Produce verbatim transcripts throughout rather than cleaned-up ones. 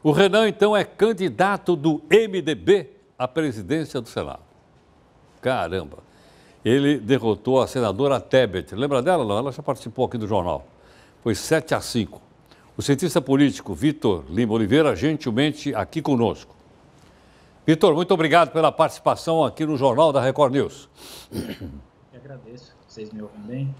O Renan, então, é candidato do M D B à presidência do Senado. Caramba! Ele derrotou a senadora Tebet. Lembra dela? Não, ela já participou aqui do jornal. Foi sete a cinco. O cientista político Vitor Lima Oliveira, gentilmente aqui conosco. Vitor, muito obrigado pela participação aqui no Jornal da Record News. Eu agradeço. Vocês me ouvem bem?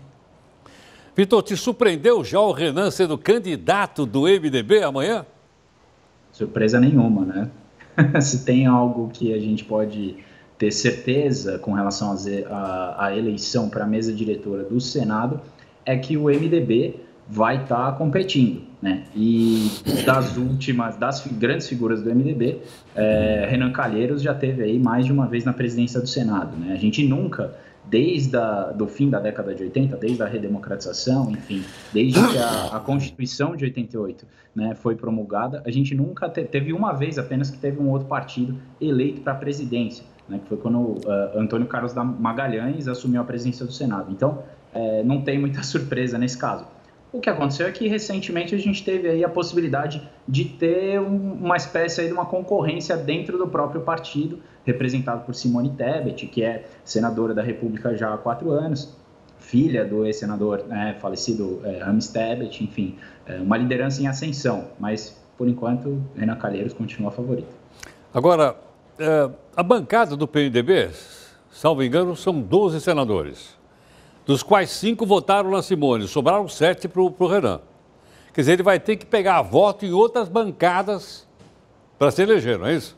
Vitor, te surpreendeu já o Renan sendo candidato do M D B amanhã? Surpresa nenhuma, né? Se tem algo que a gente pode ter certeza com relação à eleição para a mesa diretora do Senado, é que o M D B vai estar tá competindo, né? E das últimas, das grandes figuras do M D B, é, Renan Calheiros já teve aí mais de uma vez na presidência do Senado, né? A gente nunca, desde a, do fim da década de oitenta, desde a redemocratização, enfim, desde que a, a Constituição de oitenta e oito, né, foi promulgada, a gente nunca te, teve uma vez apenas que teve um outro partido eleito para a presidência, né, que foi quando uh, Antônio Carlos Magalhães assumiu a presidência do Senado. Então, é, não tem muita surpresa nesse caso. O que aconteceu é que recentemente a gente teve aí a possibilidade de ter um, uma espécie aí de uma concorrência dentro do próprio partido, representado por Simone Tebet, que é senadora da República já há quatro anos, filha do ex-senador, né, falecido é, Rames Tebet, enfim, é uma liderança em ascensão, mas por enquanto Renan Calheiros continua favorito. Agora, é, a bancada do P M D B, salvo engano, são doze senadores, dos quais cinco votaram na Simone, sobraram sete para o Renan. Quer dizer, ele vai ter que pegar voto em outras bancadas para se eleger, não é isso?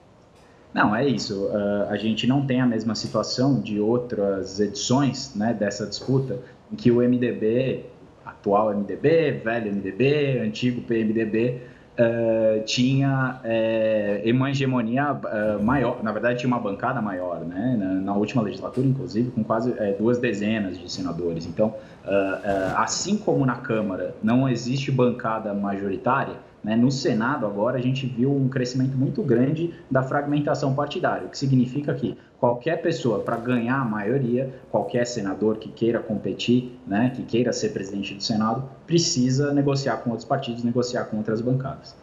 Não, é isso. Uh, a gente não tem a mesma situação de outras edições, né, dessa disputa, em que o M D B, atual M D B, velho M D B, antigo P M D B, uh, tinha é, uma hegemonia uh, maior, na verdade tinha uma bancada maior, né, na, na última legislatura, inclusive, com quase é, duas dezenas de senadores. Então, uh, uh, assim como na Câmara não existe bancada majoritária, né, no Senado, agora, a gente viu um crescimento muito grande da fragmentação partidária, o que significa que qualquer pessoa, para ganhar a maioria, qualquer senador que queira competir, né, que queira ser presidente do Senado, precisa negociar com outros partidos, negociar com outras bancadas.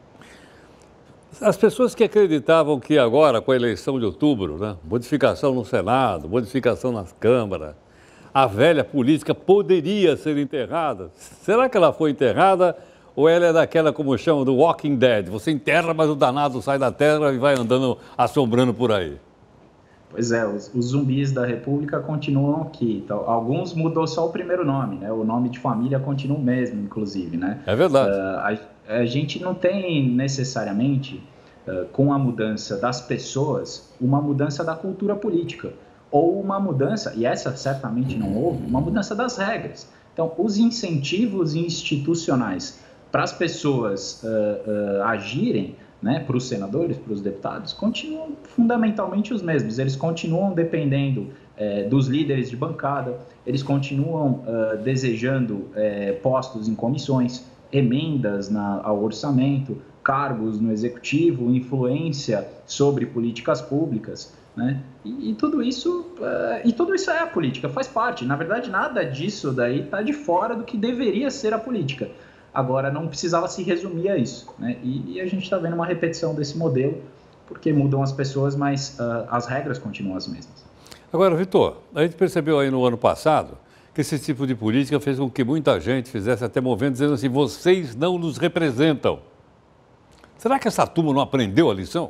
As pessoas que acreditavam que agora, com a eleição de outubro, né, modificação no Senado, modificação nas câmaras, a velha política poderia ser enterrada. Será que ela foi enterrada? Ou ela é daquela, como chamam, do Walking Dead? Você enterra, mas o danado sai da terra e vai andando, assombrando por aí. Pois é, os, os zumbis da República continuam aqui. Então, alguns mudou só o primeiro nome, né? O nome de família continua o mesmo, inclusive, né? É verdade. Uh, a, a gente não tem necessariamente, uh, com a mudança das pessoas, uma mudança da cultura política. Ou uma mudança, e essa certamente não houve, uma mudança das regras. Então, os incentivos institucionais para as pessoas uh, uh, agirem, né, para os senadores, para os deputados, continuam fundamentalmente os mesmos. Eles continuam dependendo uh, dos líderes de bancada, eles continuam uh, desejando uh, postos em comissões, emendas na, ao orçamento, cargos no executivo, influência sobre políticas públicas, né? E, e tudo isso uh, e tudo isso é a política, faz parte. Na verdade, nada disso daí está de fora do que deveria ser a política. Agora, não precisava se resumir a isso, né? E, e a gente está vendo uma repetição desse modelo, porque mudam as pessoas, mas uh, as regras continuam as mesmas. Agora, Vitor, a gente percebeu aí no ano passado que esse tipo de política fez com que muita gente fizesse até movimento dizendo assim, vocês não nos representam. Será que essa turma não aprendeu a lição?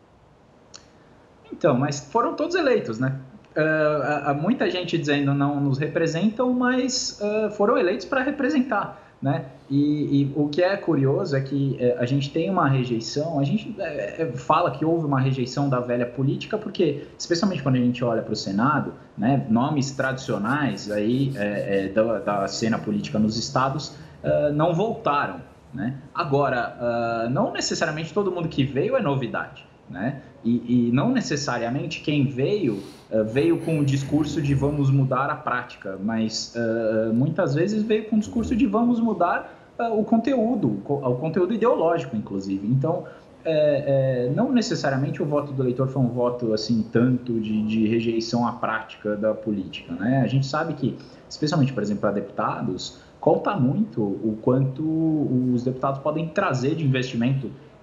Então, mas foram todos eleitos, né? Uh, há muita gente dizendo não nos representam, mas uh, foram eleitos para representar. Né? E, e o que é curioso é que é, a gente tem uma rejeição, a gente é, fala que houve uma rejeição da velha política, porque, especialmente quando a gente olha para o Senado, né, nomes tradicionais aí, é, é, da, da cena política nos estados uh, não voltaram. Né? Agora, uh, não necessariamente todo mundo que veio é novidade. Né? E, e não necessariamente quem veio, uh, veio com o discurso de vamos mudar a prática, mas uh, muitas vezes veio com o discurso de vamos mudar uh, o conteúdo, o conteúdo ideológico, inclusive. Então, é, é, não necessariamente o voto do eleitor foi um voto assim, tanto de, de rejeição à prática da política. Né? A gente sabe que, especialmente, por exemplo, para deputados, conta muito o quanto os deputados podem trazer de investimento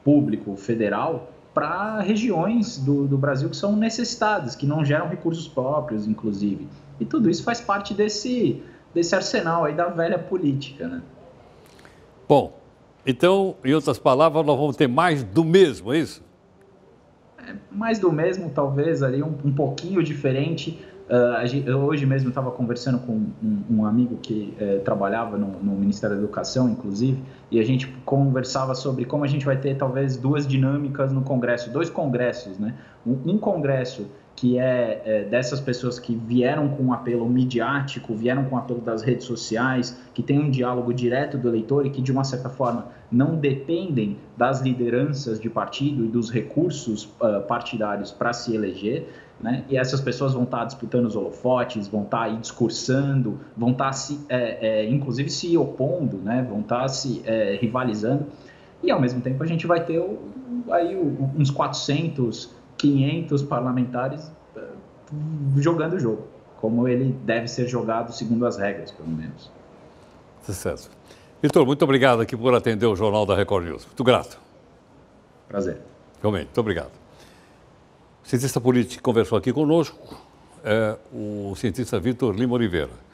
público federal para regiões do, do Brasil que são necessitadas, que não geram recursos próprios, inclusive. E tudo isso faz parte desse, desse arsenal aí da velha política, né? Bom, então, em outras palavras, nós vamos ter mais do mesmo, é isso? É, mais do mesmo, talvez, ali um, um pouquinho diferente. Uh, a gente, eu hoje mesmo estava conversando com um, um amigo que eh, trabalhava no, no Ministério da Educação, inclusive, e a gente conversava sobre como a gente vai ter, talvez, duas dinâmicas no Congresso, dois congressos, né? Um, um congresso que é, é dessas pessoas que vieram com um apelo midiático, vieram com o apelo das redes sociais, que tem um diálogo direto do eleitor e que, de uma certa forma, não dependem das lideranças de partido e dos recursos uh, partidários para se eleger, né? E essas pessoas vão estar disputando os holofotes, vão estar aí discursando, vão estar, se, é, é, inclusive, se opondo, né? Vão estar se é, rivalizando. E, ao mesmo tempo, a gente vai ter o, aí, o, uns quatrocentos, quinhentos parlamentares uh, jogando o jogo, como ele deve ser jogado segundo as regras, pelo menos. Sucesso. Vitor, muito obrigado aqui por atender o Jornal da Record News. Muito grato. Prazer. Realmente, muito obrigado. O cientista político que conversou aqui conosco é o cientista Vitor Lima Oliveira.